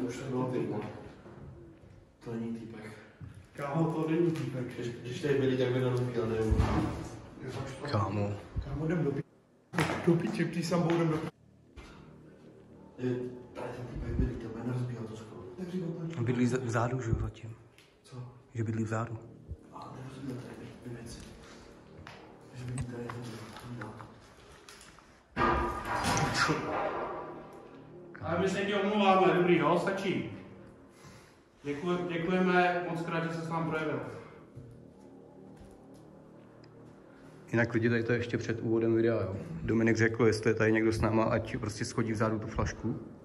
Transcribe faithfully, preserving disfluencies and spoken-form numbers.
už to bylo vidět. To není týpek. Kámo, to není týpek. Když, když tady byli, tak by na lupí, ale nevím. Kámo. Kámo, jdem do pí... Do píči, ptý sam jdem do pí... Tady ten týpek byli, to bude nerozbíhal to skoro. On bydlí vzadu, že jo, zatím. Co? Že bydlí vzadu. A nerozbíhal tady ty věci. Že by mi tady nebyl. Ale my se ti omluváme, dobrý, jo, stačí. Děkuji, děkujeme moc krát, že se s nám projevil. Jinak lidi, tady to ještě před úvodem videa, jo. Dominik řekl, jestli je tady někdo s náma, ať prostě schodí vzadu tu flašku.